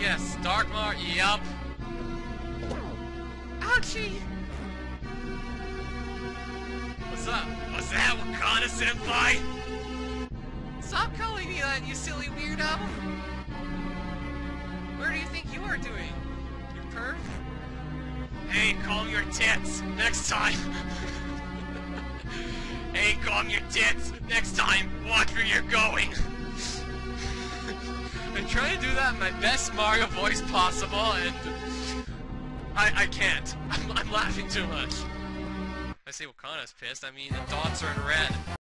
guess. Dark Mar, yup. Ouchie! What's up? Was that Wakana Senpai? Stop calling me that, you silly weirdo! Where do you think you are doing? You perv? Hey, calm your tits. Next time. Hey, calm your tits. Next time, watch where you're going. I'm trying to do that in my best Mario voice possible, and I can't. I'm laughing too much. I say Wakana's pissed, I mean the dots are in red.